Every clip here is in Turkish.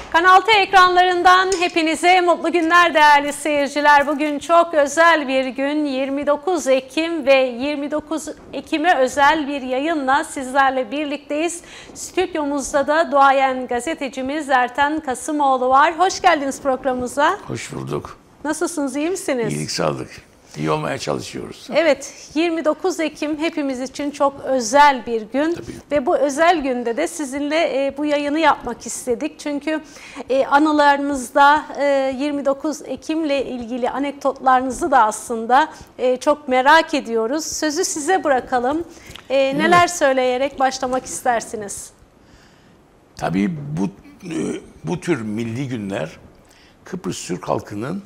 Kanal T ekranlarından hepinize mutlu günler değerli seyirciler. Bugün çok özel bir gün, 29 Ekim ve 29 Ekim'e özel bir yayınla sizlerle birlikteyiz. Stüdyomuzda da duayen gazetecimiz Ertan Kasımoğlu var. Hoş geldiniz programımıza. Hoş bulduk. Nasılsınız, iyi misiniz? İyilik, sağlık. İyi olmaya çalışıyoruz. Evet, 29 Ekim hepimiz için çok özel bir gün. Tabii. Ve bu özel günde de sizinle bu yayını yapmak istedik. Çünkü anılarımızda 29 Ekim'le ilgili anekdotlarınızı da aslında çok merak ediyoruz. Sözü size bırakalım. Neler söyleyerek başlamak istersiniz? Tabii bu tür milli günler Kıbrıs Türk halkının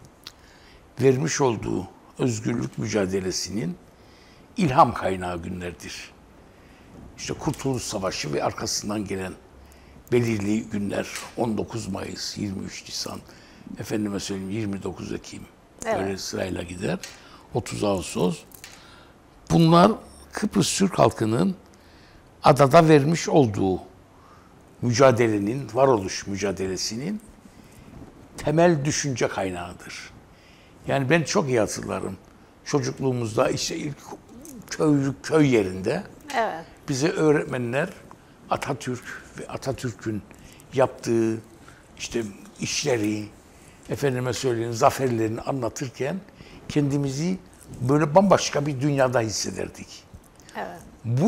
vermiş olduğu özgürlük mücadelesinin ilham kaynağı günlerdir. İşte Kurtuluş Savaşı ve arkasından gelen belirli günler 19 Mayıs, 23 Nisan, efendime söyleyeyim 29 Ekim, evet, böyle sırayla gider. 30 Ağustos. Bunlar Kıbrıs Türk halkının adada vermiş olduğu mücadelenin, varoluş mücadelesinin temel düşünce kaynağıdır. Yani ben çok iyi hatırlarım. Çocukluğumuzda işte ilk köy yerinde evet, bize öğretmenler Atatürk ve Atatürk'ün yaptığı işte işleri, efendime söyleyeyim zaferlerini anlatırken kendimizi böyle bambaşka bir dünyada hissederdik. evet.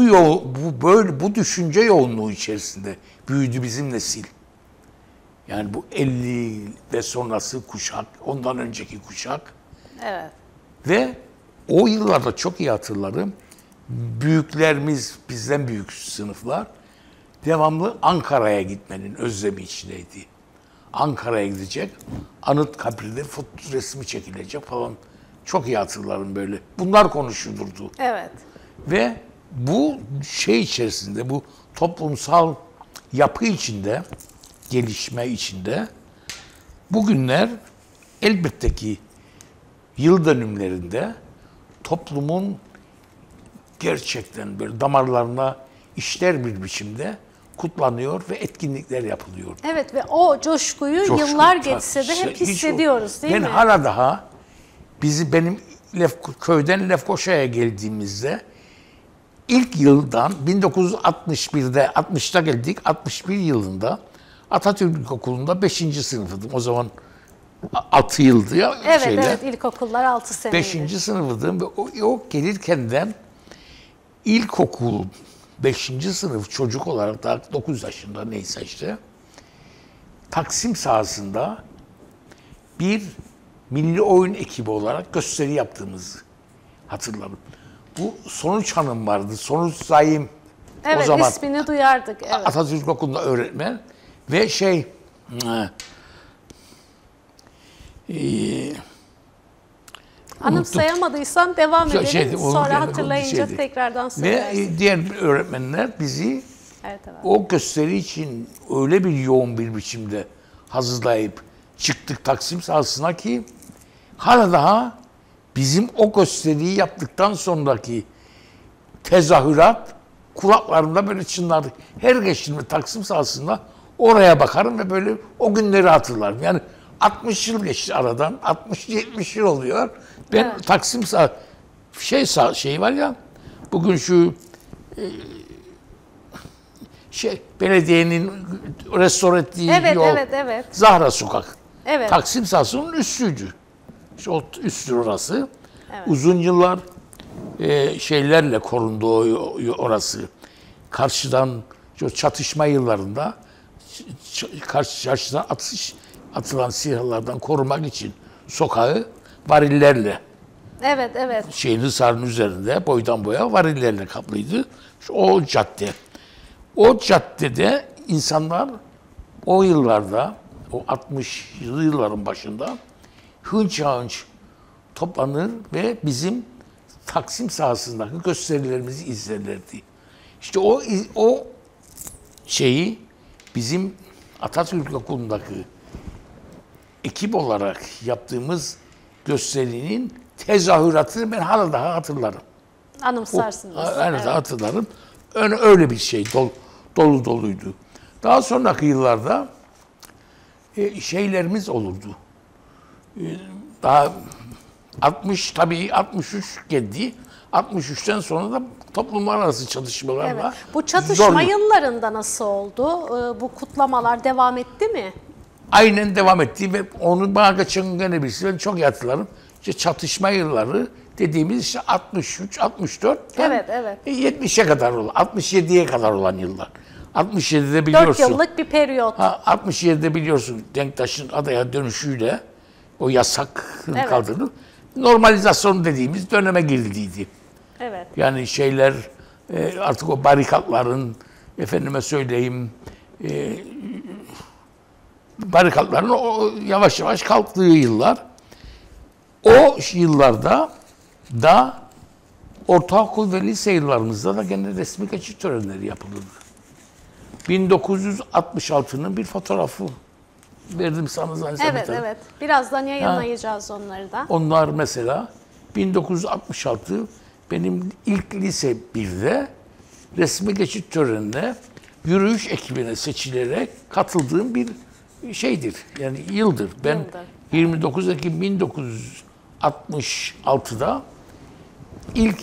Bu düşünce yoğunluğu içerisinde büyüdü bizim nesil. Yani bu 50 ve sonrası kuşak, ondan önceki kuşak. Evet. Ve o yıllarda çok iyi hatırlarım. Büyüklerimiz, bizden büyük sınıflar devamlı Ankara'ya gitmenin özlemi içindeydi. Ankara'ya gidecek, Anıtkabir'de resmi çekilecek falan. Çok iyi hatırlarım böyle. Bunlar konuşulurdu. Evet. Ve bu şey içerisinde, bu toplumsal yapı içinde, gelişme içinde bugünler elbette ki yıl dönümlerinde toplumun gerçekten böyle damarlarına işler bir biçimde kutlanıyor ve etkinlikler yapılıyor. Evet ve o coşkuyu yıllar geçse de hep hissediyoruz değil mi? Ben hala daha benim köyden Lefkoşa'ya geldiğimizde ilk yıldan 1961'de 60'ta geldik. 61 yılında Atatürk İlkokulu'nda 5. sınıfıydım. O zaman 6 yıldı ya. Evet, evet, ilkokullar 6 seneydi. 5. sınıfıydım ve o gelirkenden ilkokul 5. sınıf çocuk olarak da 9 yaşında neyse işte Taksim sahasında bir milli oyun ekibi olarak gösteri yaptığımızı hatırlarım. Bu Sonuç Hanım vardı. Sonuç Zaim. Evet, o zaman ismini duyardık. Evet. Atatürk Okulu'nda öğretmen ve anımsayamadıysan devam edelim. Sonra hatırlayınca tekrardan söylersin. Ve diğer öğretmenler bizi evet, evet, o gösteri için öyle bir yoğun bir biçimde hazırlayıp çıktık Taksim sahasına ki hala daha bizim o gösteriyi yaptıktan sonraki tezahürat kulaklarımda böyle çınlardı. Her geçtiğimde Taksim sahasında oraya bakarım ve böyle o günleri hatırlarım. Yani 60 yıl geçti aradan. 60-70 yıl oluyor. Ben evet, Taksim şey var ya bugün şu belediyenin restore ettiği evet, yol. Evet, evet. Zahra Sokak. Evet. Taksim sahasının üstüydü. İşte o üstü orası. Evet. Uzun yıllar şeylerle korundu orası. Karşıdan çatışma yıllarında karşıdan atılan silahlardan korumak için sokağı varillerle, evet, evet, Hisar'ın üzerinde boydan boya varillerle kaplıydı. İşte o cadde. O caddede insanlar o yıllarda, o 60'lı yılların başında hınç hınç toplanır ve bizim Taksim sahasındaki gösterilerimizi izlerlerdi. İşte o şeyi bizim Atatürk Okulu'ndaki ekip olarak yaptığımız gösterinin tezahüratını ben hala daha hatırlarım. Anımsarsınız. Evet, hatırlarım. Öyle bir şey dolu doluydu. Daha sonraki yıllarda şeylerimiz olurdu. Daha 60 tabii 63 geldi. 63'ten sonra da toplumlar arası çatışmalarla Evet. Bu çatışma yıllarında nasıl oldu? Bu kutlamalar devam etti mi? Aynen devam etti ve onu bana geçen gene birisi, ben çok iyi hatırlarım. İşte çatışma yılları dediğimiz işte 63, 64, Evet, evet. 70'e kadar olan, 67'ye kadar olan yıllar. 67'de biliyorsun. 4 yıllık bir periyot. 67'de biliyorsun Denktaş'ın adaya dönüşüyle o yasak Evet. kaldırıldı. Normalizasyon dediğimiz döneme girdiydi. Evet. Yani şeyler artık o barikatların, efendime söyleyeyim, barikatların o yavaş yavaş kalktığı yıllar. O yıllarda da ortaokul ve lise yıllarımızda da gene resmi geçit törenleri yapılırdı. 1966'nın bir fotoğrafı verdim sana zannedersem. Evet, evet. Birazdan yayınlayacağız onları da. Onlar mesela 1966 benim ilk lise 1'de resmi geçit törenine yürüyüş ekibine seçilerek katıldığım bir şeydir. Yani yıldır. Ben Yıldır. 29 Ekim 1966'da ilk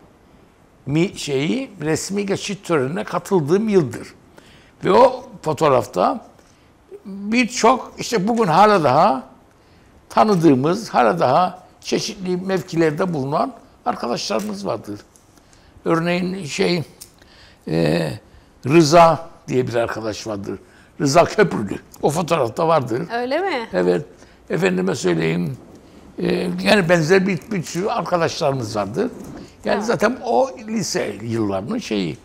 resmi geçit törenine katıldığım yıldır. Ve o fotoğrafta birçok işte bugün hala daha tanıdığımız, hala daha çeşitli mevkilerde bulunan arkadaşlarımız vardır. Örneğin Rıza diye bir arkadaş vardır. Rıza Köprülü. O fotoğrafta vardır. Öyle mi? Evet. Efendime söyleyeyim. Yani benzer bir sürü arkadaşlarımız vardır. Yani zaten o lise yıllarının şeyi.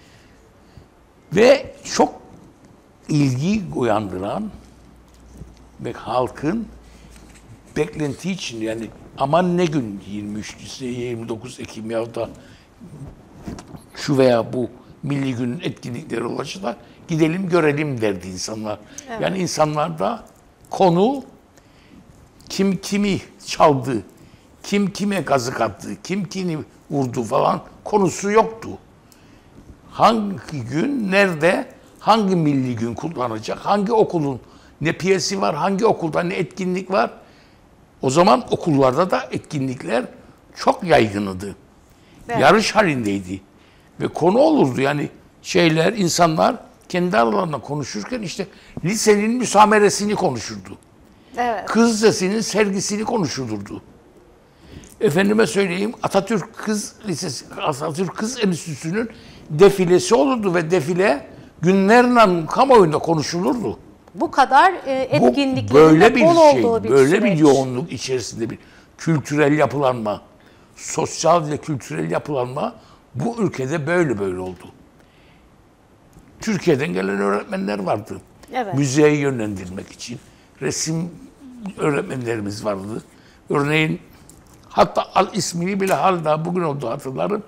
Ve çok ilgi uyandıran ve halkın beklenti için, yani aman ne gün 23, 29 Ekim ya da şu veya bu milli günün etkinlikleri olacak da gidelim görelim derdi insanlar. Evet. Yani insanlarda konu kim kimi çaldı, kim kime kazık attı, kim kimi vurdu falan konusu yoktu. Hangi gün, nerede, hangi milli gün kutlanacak, hangi okulun ne piyesi var, hangi okulda ne etkinlik var. O zaman okullarda da etkinlikler çok yaygındı. Evet. Yarış halindeydi. Ve konu olurdu yani insanlar kendi aralarında konuşurken işte lisenin müsameresini konuşurdu. Evet. Kız Lisesi'nin sergisini konuşulurdu. Efendime söyleyeyim Atatürk Kız Lisesi, Atatürk Kız Enstitüsü'nün defilesi olurdu ve defile günlerle kamuoyunda konuşulurdu. Bu kadar etkinliklerin böyle de bol olduğu bir böyle süreç. bir yoğunluk içerisinde bir kültürel yapılanma, sosyal ve kültürel yapılanma bu ülkede böyle oldu. Türkiye'den gelen öğretmenler vardı. Evet. Müzeye yönlendirmek için. Resim öğretmenlerimiz vardı. Örneğin hatta ismini bile hala bugün oldu hatırlarım.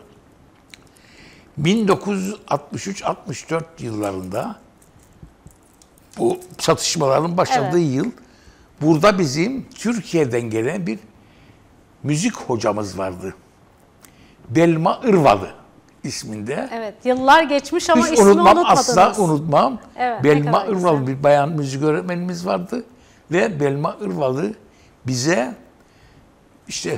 1963-64 yıllarında bu çatışmaların başladığı yıl burada bizim Türkiye'den gelen bir müzik hocamız vardı. Belma Irvalı isminde. Evet, yıllar geçmiş ama Hiç ismini unutmadınız. asla unutmam. Evet, ne Belma kadar Irvalı güzel. bir bayan müzik öğretmenimiz vardı. Ve Belma Irvalı bize işte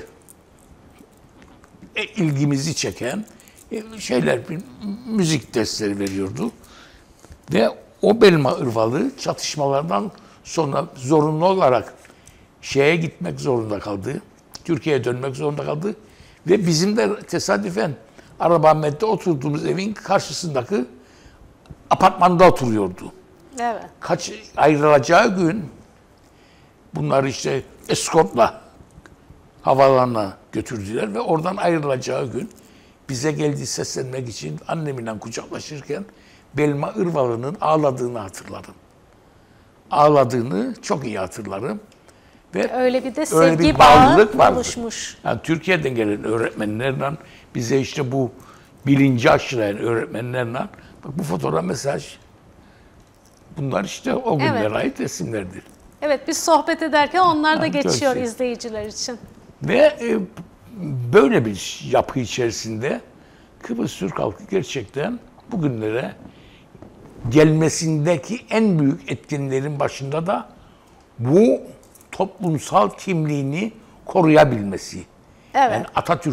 ilgimizi çeken bir müzik dersleri veriyordu. Ve o Belma Irvalı çatışmalardan sonra zorunlu olarak gitmek zorunda kaldı. Türkiye'ye dönmek zorunda kaldı. Ve bizim de tesadüfen Arabahmet'te oturduğumuz evin karşısındaki apartmanda oturuyordu. Evet. Ayrılacağı gün bunları işte eskortla havalarına götürdüler ve oradan ayrılacağı gün bize geldi seslenmek için annemle kucaklaşırken Belma Irvalı'nın ağladığını hatırlarım. Ağladığını çok iyi hatırlarım. Ve Öyle bir de öyle sevgi bir bağı bağlılık vardı. oluşmuş. Yani Türkiye'den gelen öğretmenlerle bize işte bu bilinci aşılayan öğretmenlerle bak bu fotoğraf mesaj. Bunlar işte o günlere ait resimlerdir. Evet, biz sohbet ederken onlar da Yani geçiyor çok izleyiciler için. Ve böyle bir yapı içerisinde Kıbrıs Türk halkı gerçekten bugünlere gelmesindeki en büyük etkenlerin başında da bu toplumsal kimliğini koruyabilmesi. Evet. Yani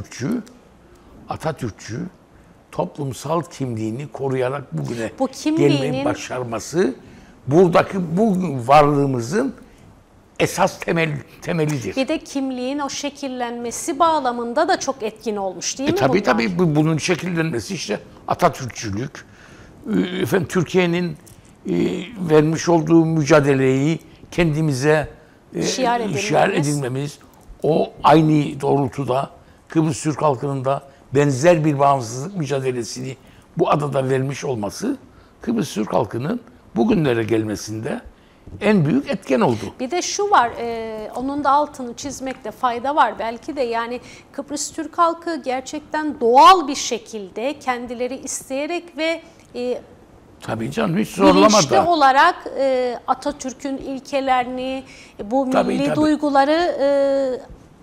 Atatürkçü toplumsal kimliğini koruyarak bugüne Bu kimliğinin gelmeyi başarması buradaki bu varlığımızın esas temelidir. bir de kimliğin o şekillenmesi bağlamında da çok etkin olmuş değil mi Tabii bunlar? tabii bunun şekillenmesi işte Atatürkçülük, efendim Türkiye'nin vermiş olduğu mücadeleyi kendimize şiar edinmemiz, o aynı doğrultuda Kıbrıs Türk halkının da benzer bir bağımsızlık mücadelesini bu adada vermiş olması Kıbrıs Türk halkının bugünlere gelmesinde en büyük etken oldu. Bir de şu var, onun da altını çizmekte fayda var belki de, yani Kıbrıs Türk halkı gerçekten doğal bir şekilde kendileri isteyerek ve Tabii canım, hiç bilinçli zorlamadan. olarak Atatürk'ün ilkelerini, bu milli Tabii. duyguları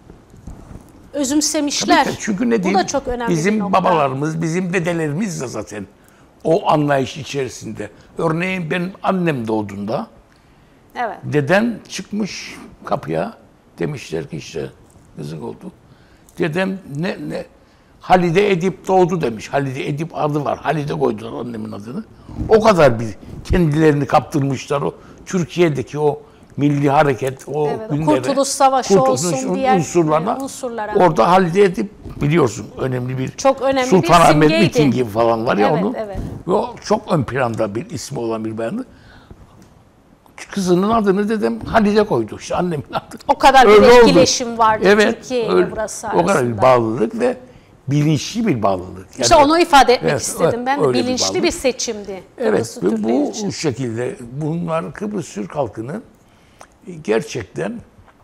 özümsemişler. Tabii, çünkü ne bu diyeyim, da çok önemli bir bizim nokta. babalarımız, bizim dedelerimiz de zaten o anlayış içerisinde. Örneğin benim annem doğduğunda Evet. dedem çıkmış kapıya, demişler ki işte kızın oldu. Dedem ne Halide Edip doğdu demiş. Halide Edip adı var. Halide koydular annemin adını. O kadar bir kendilerini kaptırmışlar o Türkiye'deki o milli hareket, o Evet, günlere, Kurtuluş Savaşı olsun, diğer unsurlara. Orada Halide Edip biliyorsun önemli bir Çok önemli Sultanahmet bir simgeydi. mitingi falan var ya Evet, onun. evet. Ve o çok ön planda bir ismi olan bir bayandı. Kızının adını dedem Halide koydu. İşte annemin adı. O kadar Öyle bir oldu. etkileşim vardı Türkiye ile öyle. burası O kadar arasında. bir bağlılık ve bilinçli bir bağlılık. Yani, İşte onu ifade etmek evet, istedim ben. öyle bir Bilinçli bağlılık. bir seçimdi. Evet, Kıbrıs ve Türkleri bu için. şekilde bunlar Kıbrıs Türk halkının gerçekten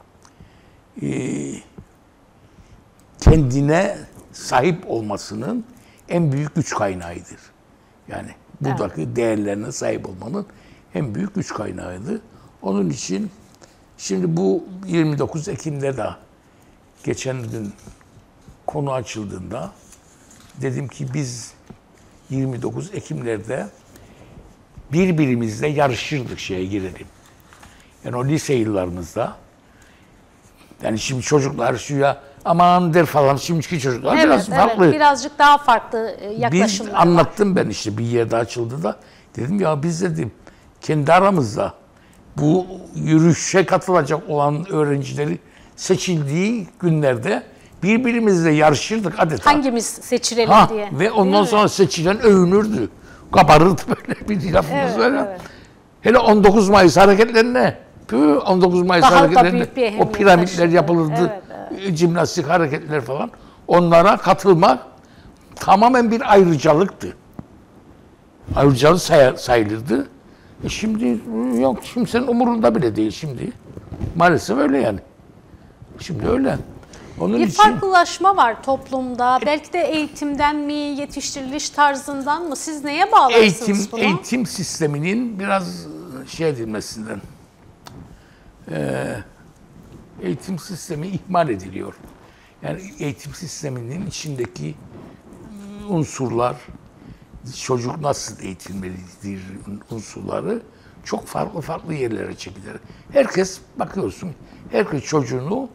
kendine sahip olmasının en büyük güç kaynağıdır. Yani buradaki değerlerine sahip olmanın en büyük güç kaynağıydı. Onun için şimdi bu 29 Ekim'de de geçen gün konu açıldığında dedim ki biz 29 Ekim'lerde birbirimizle yarışırdık şeye girelim. Yani o lise yıllarımızda. Yani şimdi çocuklar şuya aman der falan, şimdiki çocuklar biraz farklı. Evet, birazcık daha farklı Biz yaklaşımlar var. anlattım ben işte bir yerde açıldı da dedim ya biz dedim kendi aramızda bu yürüyüşe katılacak olan öğrencileri seçildiği günlerde birbirimizle yarışırdık adeta. Hangimiz seçilelim diye. Ve ondan sonra seçilen övünürdü. Kabarırdı böyle bir lafımız var ya. Evet. Hele 19 Mayıs hareketlerine, 19 Mayıs Daha da hareketlerine büyük bir o ehemmiyet piramitler taşıdı. yapılırdı. Evet, Jimnastik hareketler falan. Onlara katılmak tamamen bir ayrıcalıktı. Ayrıcalık sayılırdı. Şimdi yok, kimsenin umurunda bile değil şimdi. Maalesef öyle yani. Şimdi öyle. Onun Bir için farklılaşma var toplumda. Belki de eğitimden mi, yetiştiriliş tarzından mı? Siz neye bağlarsınız bunu? eğitim sisteminin biraz şey edilmesinden, eğitim sistemi ihmal ediliyor. Yani eğitim sisteminin içindeki unsurlar, çocuk nasıl eğitilmelidir unsurları çok farklı yerlere çekilir. Herkes bakıyorsun, herkes çocuğunu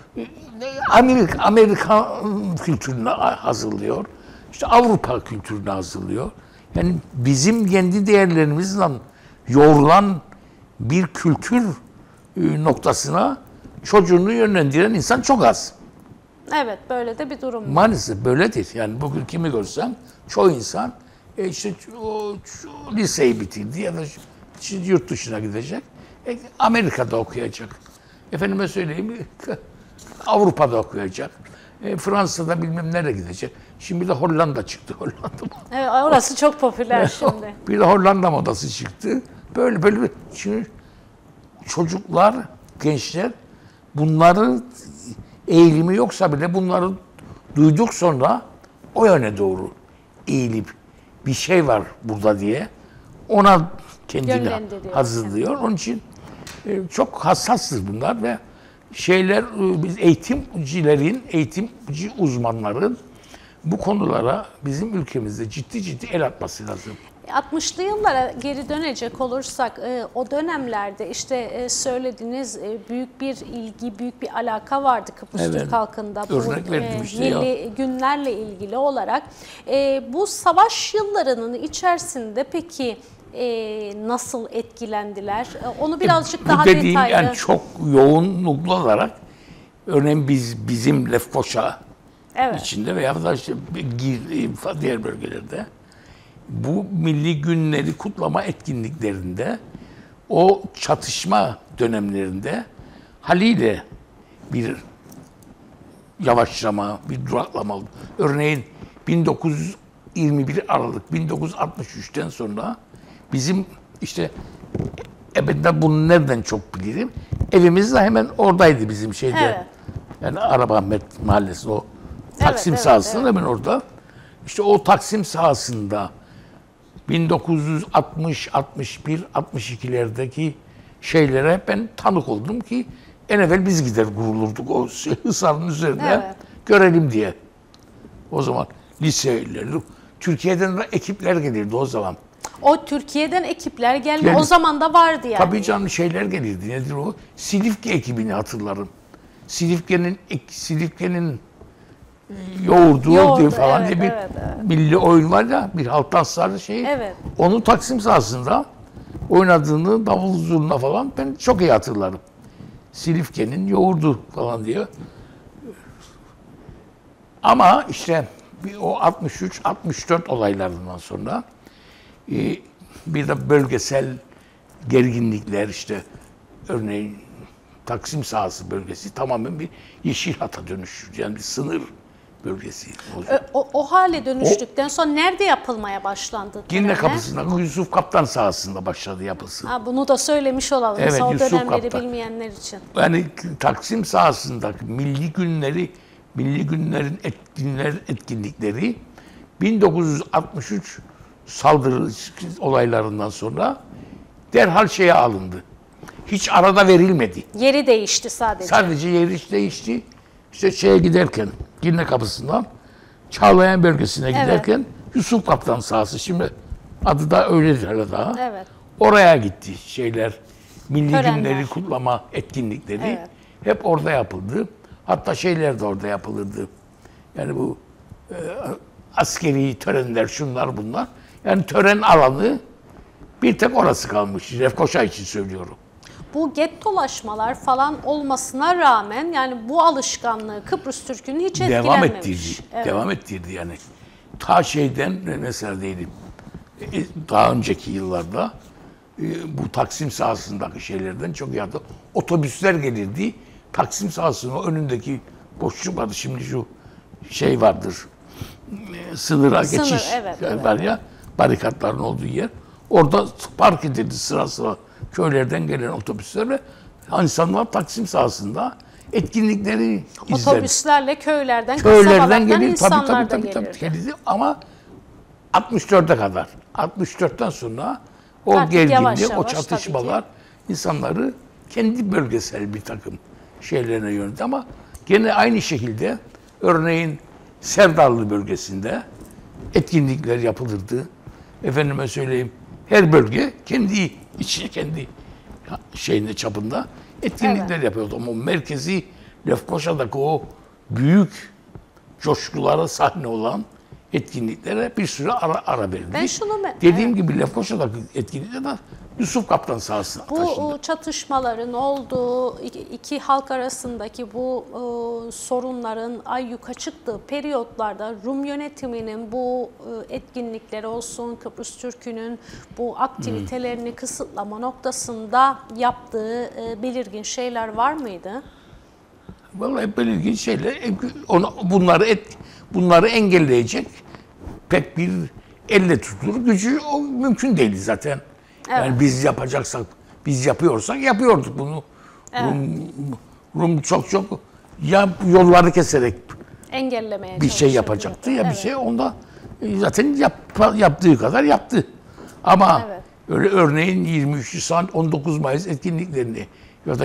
Amerika kültürüne hazırlıyor. İşte Avrupa kültürüne hazırlıyor. Yani bizim kendi değerlerimizle yoğrulan bir kültür noktasına çocuğunu yönlendiren insan çok az. Evet, böyle de bir durum var. Maalesef böyledir. Yani bugün kimi görsem çoğu insan işte o liseyi bitirdi ya da şimdi yurt dışına gidecek. Amerika'da okuyacak. Efendime söyleyeyim Avrupa'da okuyacak. Fransa'da bilmem nereye gidecek. Şimdi de Hollanda çıktı. Hollanda. Evet, orası çok popüler şimdi. Bir de Hollanda modası çıktı. Böyle şimdi çocuklar, gençler bunların eğilimi yoksa bile bunları duyduk sonra o yöne doğru eğilip bir şey var burada diye ona kendini hazırlıyor. Onun için çok hassastır bunlar ve biz eğitimci uzmanların bu konulara bizim ülkemizde ciddi el atması lazım. 60'lı yıllara geri dönecek olursak o dönemlerde işte söylediğiniz büyük bir ilgi, büyük bir alaka vardı Kıbrıs Türk halkında bu milli günlerle ilgili olarak. Bu savaş yıllarının içerisinde peki nasıl etkilendiler? Onu birazcık daha dediğim detaylı. Yani çok yoğunluklu olarak örneğin bizim Lefkoşa içinde veya da işte diğer bölgelerde bu milli günleri kutlama etkinliklerinde o çatışma dönemlerinde haliyle bir yavaşlama, bir duraklama oldu. Örneğin 1921 Aralık 1963'ten sonra bizim işte ben bunu nereden çok bilirim? Evimiz de hemen oradaydı bizim şeyde. Evet. Yani Arabahmet Mahallesi o Taksim sahasının hemen orada. İşte o Taksim sahasında 1960, 61, 62'lerdeki şeylere hep ben tanık oldum ki en evvel biz gider gurulurduk o Hisar'ın üzerine görelim diye. O zaman liseleri, Türkiye'den de ekipler gelirdi o zaman. O Türkiye'den ekipler geldi. O zaman da vardı yani. Tabii canım şeyler gelirdi. Nedir o? Silifke ekibini hatırlarım. Silifke'nin yoğurdu falan diye bir milli oyun var ya, bir halk dansları şeyi. Evet. Onun Taksim sahasında oynadığını davul zurna falan ben çok iyi hatırlarım. Silifke'nin yoğurdu falan diye. Ama işte o 63-64 olaylarından sonra bir de bölgesel gerginlikler işte örneğin Taksim sahası bölgesi tamamen bir Yeşilhat'a dönüştü. Yani bir sınır bölgesi. O hale dönüştükten sonra nerede yapılmaya başlandı? Girne Kapısı'nda Yusuf Kaptan sahasında başladı yapısı. Bunu da söylemiş olalım. Evet, o Yusuf dönemleri Kaptan. Bilmeyenler için. Yani Taksim sahasındaki milli günlerin etkinlikleri 1963 saldırı olaylarından sonra derhal şeye alındı. Hiç arada verilmedi. Yeri değişti sadece. Sadece yeri değişti. İşte şeye giderken, Girne Kapısı'ndan Çağlayan bölgesine giderken Yusuf Kaptan sahası. Şimdi adı da öyledir hala daha. Evet. Oraya gitti şeyler. Milli Törenler. günleri kutlama etkinlikleri Evet. hep orada yapıldı. Hatta şeyler de orada yapılırdı. Yani bu askeri törenler, şunlar bunlar. Yani tören alanı bir tek orası kalmış. Lefkoşa için söylüyorum. Bu gettolaşmalar falan olmasına rağmen yani bu alışkanlığı Kıbrıs Türk'ünün hiç etkilenmemiş. Devam ettirdi yani. Ta şeyden mesela diyelim daha önceki yıllarda bu Taksim sahasındaki şeylerden çok iyi hatırlıyorum. Otobüsler gelirdi. Taksim sahasının önündeki boşluk vardı. Şimdi şu şey vardır. Sınıra geçiş var ya. Barikatların olduğu yer. Orada park edildi sıra sıra köylerden gelen otobüsler ve insanlar Taksim sahasında etkinlikleri izledi. Otobüslerle köylerden gelir insanlar da gelirdi ama 64'e kadar. 64'ten sonra o artık gerginlik, o çatışmalar insanları kendi bölgesel bir takım şeylerine yöneltti ama gene aynı şekilde örneğin Serdarlı bölgesinde etkinlikler yapılırdı. Efendime söyleyeyim her bölge kendi içine kendi şeyinde çapında etkinlikler yapıyordu. Ama merkezi Lefkoşa'daki o büyük coşkulara sahne olan etkinliklere bir süre ara verildi. Dediğim gibi Lefkoşa'daki etkinlikler de Yusuf Kaptan sahasına taşındı. Bu çatışmaların olduğu, iki halk arasındaki bu sorunların ayyuka çıktığı periyotlarda Rum yönetiminin bu etkinlikleri olsun, Kıbrıs Türk'ünün bu aktivitelerini kısıtlama noktasında yaptığı belirgin şeyler var mıydı? Vallahi belirgin şeyler, bunları engelleyecek pek bir elle tutulur gücü o mümkün değildi zaten. Yani biz yapıyorsak yapıyorduk bunu. Rum çok ya yolları keserek engellemeye bir şey yapacaktı ya bir şey onda zaten yaptığı kadar yaptı. Ama öyle örneğin 23 Nisan 19 Mayıs etkinliklerini ya da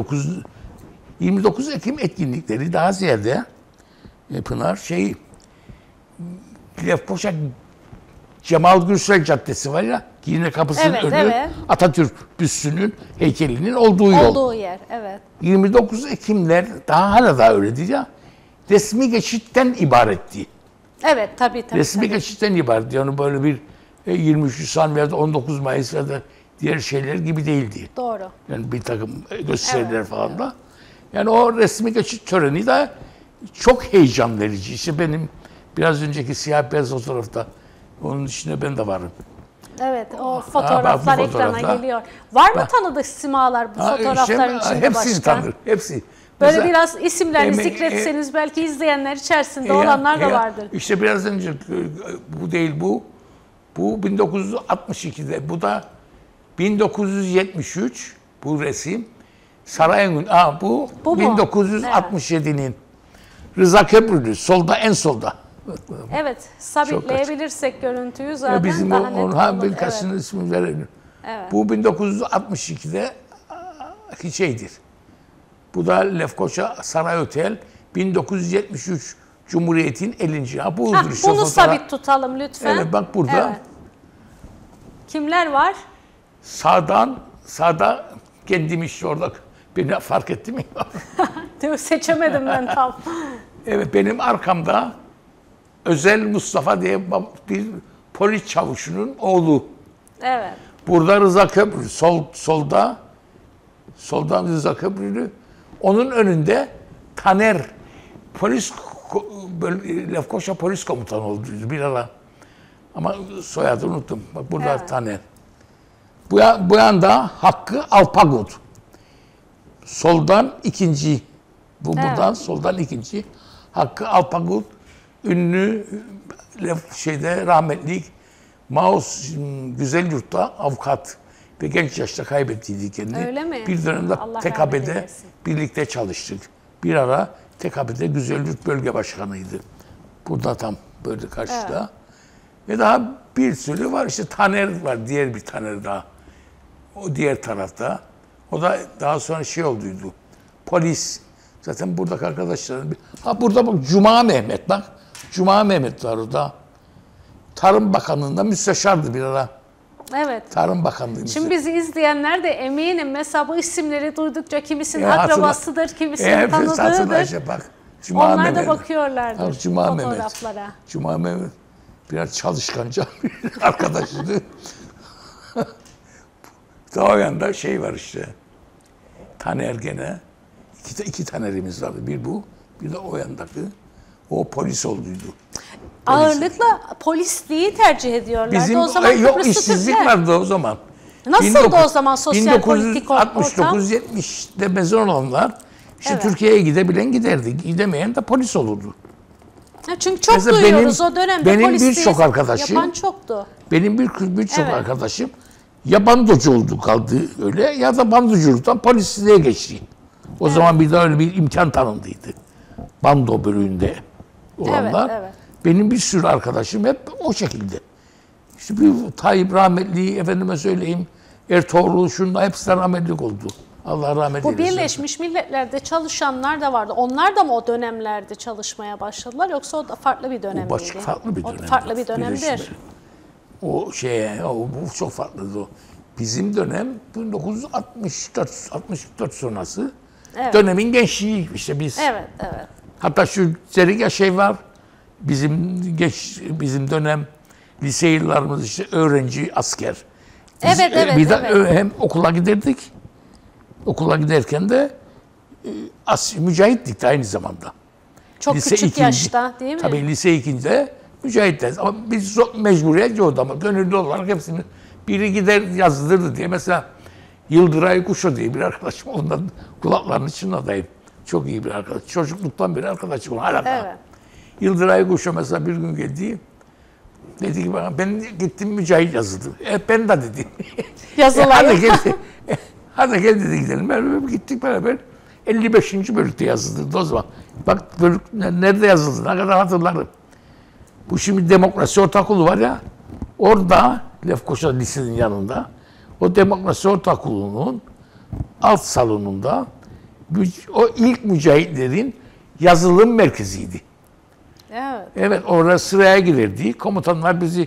29 Ekim etkinlikleri daha ziyade Pınar Lefkoşa Cemal Gürsel Caddesi var ya, Girne Kapısı'nın Evet, önü, evet. Atatürk büstünün, heykelinin olduğu yol. Olduğu yer, evet. 29 Ekimler hala da öyledir ya. Resmi geçitten ibaretti. Evet, tabii. Resmi geçitten ibaret. Yani böyle bir 23 Nisan veya da 19 Mayıs veya da diğer şeyler gibi değildi. Doğru. Yani bir takım gösteriler falan da. Yani o resmi geçit töreni de çok heyecan verici. İşte benim biraz önceki siyah beyaz fotoğrafta, onun içinde ben de varım. Evet, o fotoğraflar bu ekrana fotoğraflar. geliyor. Var mı tanıdık simalar bu fotoğrafların içinde hepsini başka? tanır, hepsi. Böyle Mesela, biraz isimlerini zikretseniz belki izleyenler içerisinde olanlar da vardır. İşte biraz önce bu değil bu. Bu 1962'de, bu da 1973 bu resim. Sarayın, bu Bu mu? 1967'nin. Rıza Köprülü, solda, en solda. Evet, sabitleyebilirsek görüntüyü zaten Bizim daha net olur. birkaçının ismini verelim. Evet. Bu 1962'de şeydir. Bu da Lefkoşa Saray Otel, 1973 Cumhuriyet'in 50. Budur işte Bunu fotoğraf. sabit tutalım lütfen. Evet, bak burada. Evet. Kimler var? Sağda kendim işte orada, beni fark etti mi? Seçemedim ben tam. Evet, benim arkamda Özel Mustafa diye bir polis çavuşunun oğlu. Evet. Burada Rıza Köprülü, solda Rıza Köprülü. Onun önünde Taner, Lefkoşa Polis Komutanı oldu bir ara. Ama soyadını unuttum. Bak burada Evet. Taner. Bu yanda Hakkı Alpagut. Soldan ikinci. Buradan soldan ikinci. Hakkı Alpagut, ünlü rahmetli Maus Güzelyurt'ta avukat ve genç yaşta kaybettiydi kendini. Öyle mi? Bir dönemde Allah rahmet TKB'de eylesin. birlikte çalıştık. Bir ara TKB'de Güzelyurt Bölge Başkanıydı. Burada tam böyle karşıda. Evet. Ve daha bir sürü var. İşte Taner var, diğer bir Taner daha. O diğer tarafta. O da daha sonra olduydu. Polis. Zaten buradaki arkadaşlarım. Burada bak Cuma Mehmet bak. Cuma Mehmet var orada. Tarım Bakanlığı'nda müsteşardı bir ara. Evet. Tarım Bakanlığı. Şimdi bizi izleyenler de eminim mesela bu isimleri duydukça kimisinin akrabasıdır, kimisinin tanıdığıdır. Işte bak. Cuma Onlar Mehmet. da bakıyorlardır Cuma fotoğraflara. Mehmet. Cuma Mehmet. Biraz çalışkanca bir arkadaşıydı. Daha o yanda var işte. Taner gene. İki Taner'imiz vardı. Bir bu, bir de o yandaki. O polis olduydu. Ağırlıkla polisliği tercih ediyorlardı. Bizim o zaman yok işsizlik Türkler. vardı o zaman. Nasıldı o zaman sosyal politik ortam? 1969-70'de mezun olanlar işte Evet. Türkiye'ye gidebilen giderdi. Gidemeyen de polis olurdu. Çünkü çok Mesela duyuyoruz o dönemde benim polisliği birçok arkadaşım, yapan çoktu. Benim birçok Evet. arkadaşım ya bandocu oldu kaldı öyle ya da bandoculuktan polisliğe geçti. O zaman bir de öyle bir imkan tanındıydı. Bando bölüğünde olanlar. Evet. Benim bir sürü arkadaşım hep o şekilde. İşte bir Tayyip rahmetli, efendime söyleyeyim, Ertuğrul şunlar hepsi rahmetlik oldu. Allah rahmet Bu eylesin. Birleşmiş Milletler'de çalışanlar da vardı. Onlar da mı o dönemlerde çalışmaya başladılar yoksa o da farklı bir dönem miydi? Farklı bir O dönem. farklı bir dönemdir. Bu çok farklıydı o. Bizim dönem 1964 sonrası. Evet. Dönemin gençliği işte biz. Evet. Hatta şu Zeriga var. Bizim dönem lise yıllarımız işte öğrenci, asker. Biz, Evet. bir de hem okula giderdik. Okula giderken de mücahittik de aynı zamanda. Çok küçük yaşta değil mi? Tabii lise 2'de mücahitler. Ama biz mecburiyet yoktu ama gönüllü olarak hepsini biri gider yazdırdı diye. Mesela Yıldıray Kuşo diye bir arkadaşım. Ondan kulaklarının çınladayım. Çok iyi bir arkadaş. Çocukluktan beri arkadaşım. Hala da. Evet. Yıldıray Kuşo mesela bir gün geldi. Dedi ki bana ben gittim mücahit yazıldım. Ben de dedim. Yazılayım. Hadi gel dedi gidelim. Beraber gittik beraber. 55. bölükte yazıldı o zaman. Bak bölük nerede yazıldı ne kadar hatırlarım. Bu şimdi Demokrasi Ortaokulu var ya. Orada Lefkoşa Lise'nin yanında o Demokrasi Ortaokulu'nun alt salonunda o ilk mücahitlerin yazılım merkeziydi. Evet. Evet orada sıraya girerdi. Komutanlar bizi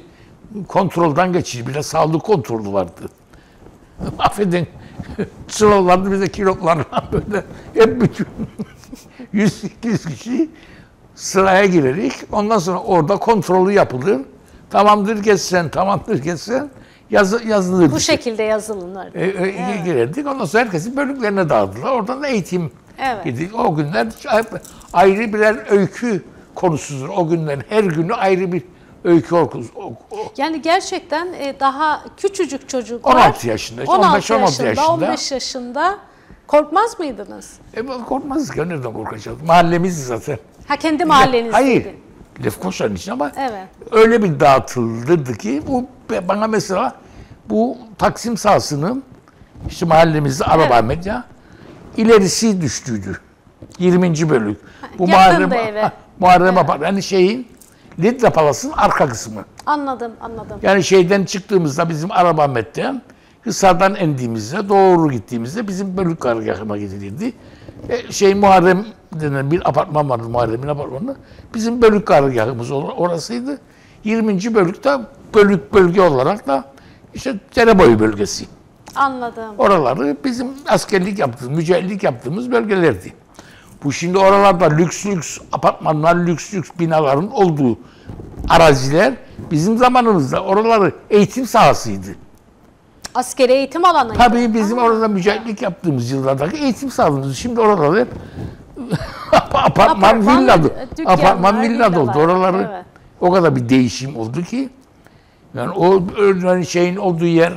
kontrolden geçici. Bir de sağlık kontrolü vardı. Affedin. Sıralardı bize kilolarla böyle hep bütün 100-200 kişi sıraya girerek ondan sonra orada kontrolü yapılır. Tamamdır geçsen, tamamdır geçsen yazılır. Bu şekilde yazılınır. Girerdik. Ondan sonra herkesin bölüklerine dağıttılar. Oradan da eğitim gittik. O günler ayrı birer öykü konusudur. O günlerin her günü ayrı bir öykü okuyoruz. Yani gerçekten daha küçücük çocuklar 16 yaşında, 15-16 yaşında. 15 yaşında korkmaz mıydınız? Korkmazdık ya, nereden korkacağız? Mahallemiz zaten. Ha, kendi mahallenizdeydi. Hayır. Lefkoşa'nın için ama evet. öyle bir dağıtılırdı ki bu bana mesela bu Taksim sahasının işte mahallemizde Araba Medya ilerisi düştüydü. 20. bölük. Bu Muharrem Apar. Yani Lidra Palas'ın arka kısmı. Anladım. Yani şeyden çıktığımızda bizim Araba Medya Hisar'dan indiğimizde doğru gittiğimizde bizim bölük karargahına gidilirdi. Muharrem denen bir apartman vardı, Muharrem'in apartmanı. Bizim bölük karargahımız orasıydı. 20. bölükte bölge olarak da işte Dereboyu bölgesi. Anladım. Oraları bizim askerlik yaptığımız, mücahitlik yaptığımız bölgelerdi. Bu şimdi oralarda lüks apartmanlar, lüks binaların olduğu araziler bizim zamanımızda oraları eğitim sahasıydı. Askeri eğitim alanıydı. Tabii bizim orada mücahitlik yaptığımız yıllardaki eğitim sahamız. Şimdi oralar hep apartman villa oldu. Oraları o kadar bir değişim oldu ki yani o şeyin olduğu yer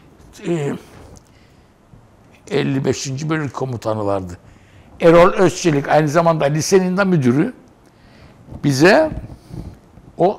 55. bölük komutanı vardı. Erol Özçelik aynı zamanda lisenin de müdürü bize o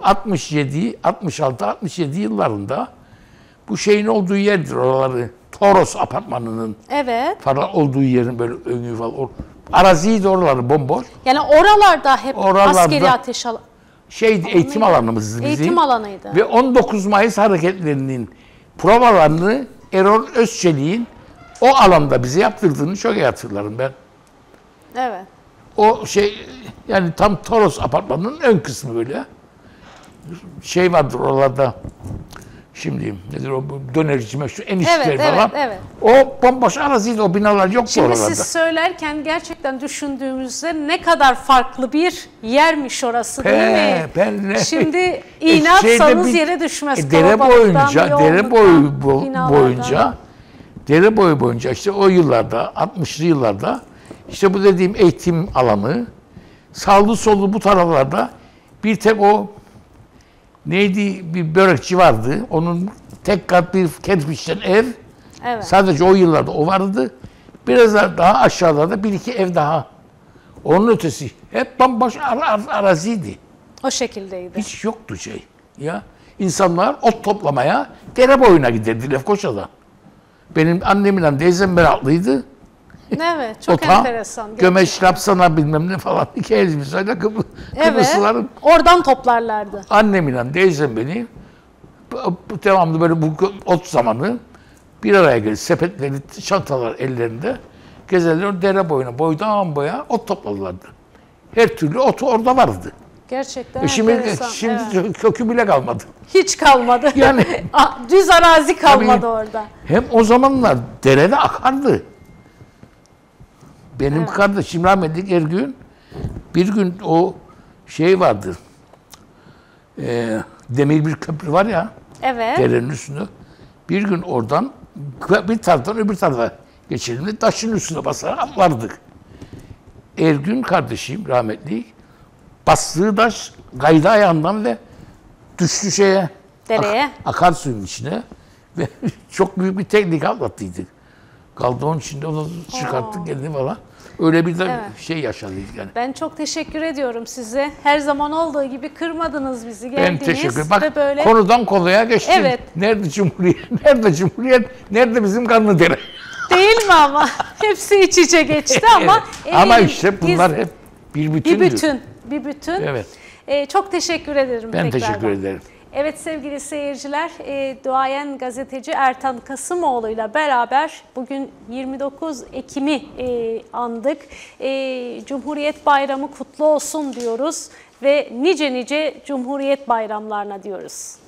66-67 yıllarında bu şeyin olduğu yerdir oraları. Toros apartmanının falan olduğu yerin böyle öngü falan. Araziydi oraları bomboş. Yani oralarda hep askeri ateş alanı. Eğitim alanımızdı bizim. Eğitim alanıydı. Ve 19 Mayıs hareketlerinin provalarını Erol Özçelik'in o alanda bize yaptırdığını çok iyi hatırlarım ben. Evet. O yani tam Toros apartmanının ön kısmı böyle. Vardır oralarda. Şimdi nedir o dönerci meşhur enişteler falan. Evet. O bomboş araziydi, o binalar yoktu şimdi oralarda. Şimdi siz söylerken gerçekten düşündüğümüzde ne kadar farklı bir yermiş orası değil mi? Şimdi iğne atsanız yere düşmez. Dere boyu boyunca işte o yıllarda 60'lı yıllarda işte bu dediğim eğitim alanı sağlı sollu bu taraflarda bir tek o bir börekçi vardı. Onun tek kat bir kerpiçten ev. Evet. Sadece o yıllarda o vardı. Biraz daha aşağılarda bir iki ev daha. Onun ötesi hep bomboş araziydi. O şekildeydi. Hiç yoktu ya. İnsanlar ot toplamaya dere boyuna giderdi Lefkoşa'da. Benim annemle teyzem meraklıydı. Evet, çok enteresan. Gömeç, Lapsana bilmem ne falan hikayemiz mesela Kıbrıslıların. Oradan toplarlardı. Annemle teyzem beni devamlı böyle bu ot zamanı bir araya gelip sepetleri, çantalar ellerinde gezerler dere boyuna, boydan boya ot topladılardı. Her türlü otu orada vardı. Gerçekten enteresan. Şimdi kökü bile kalmadı. Hiç kalmadı. Yani düz arazi kalmadı orada. Hem o zamanlar derede akardı. Benim kardeşim rahmetli Ergün bir gün o vardı. Demir bir köprü var ya. Evet. Derenin üstünde. Bir gün oradan bir taraftan öbür tarafa geçelim de taşın üstüne basarak atlardık. Ergün kardeşim rahmetli bastığı taş kaydı ayağından ve düştü dereye. Akarsuyun içine ve çok büyük bir teknik atlattıydık. Kaldı onun içinde onu çıkarttık kendini falan. Öyle bir de yaşadık yani. Ben çok teşekkür ediyorum size. Her zaman olduğu gibi kırmadınız bizi. Geldiniz. Ben teşekkür ederim. Bak böyle konudan konuya geçtim. Evet. Nerede Cumhuriyet, nerede bizim Kanlıdere? Değil mi ama? Hepsi iç içe geçti ama. Ama işte bunlar hep bir bütündür. Bir bütün. Evet. Çok teşekkür ederim ben teşekkür ederim. Evet sevgili seyirciler, duayen gazeteci Ertan Kasımoğlu ile beraber bugün 29 Ekim'i andık. Cumhuriyet Bayramı kutlu olsun diyoruz ve nice Cumhuriyet bayramlarına diyoruz.